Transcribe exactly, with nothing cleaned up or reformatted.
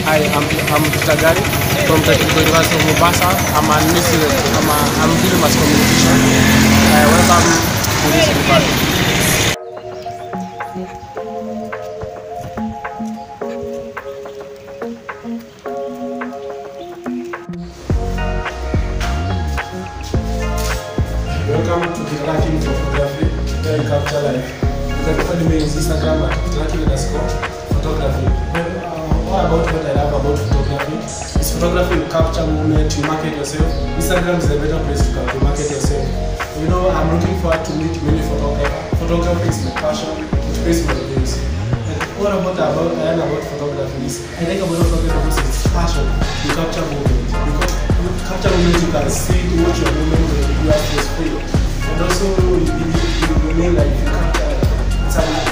Hi, I'm I'm Tagari from the University of Mombasa. I'm an I'm a, I'm doing mass communication. Uh, welcome to this university. Welcome to the Tracking Photography, where you capture life. You can follow me on Instagram at tracking underscore photography. What about what I love about photography? Is photography you capture movement, you market yourself. Instagram is a better place to, to market yourself. You know, I'm looking forward to meet many photographers. Photography is my passion, it pays my bills. And what about about I learn about photography is I like about photography because it's passion. You capture movement. Because you capture movement, you can see what your movement will do at your screen. And also, you, you, you, you mean like you capture it's a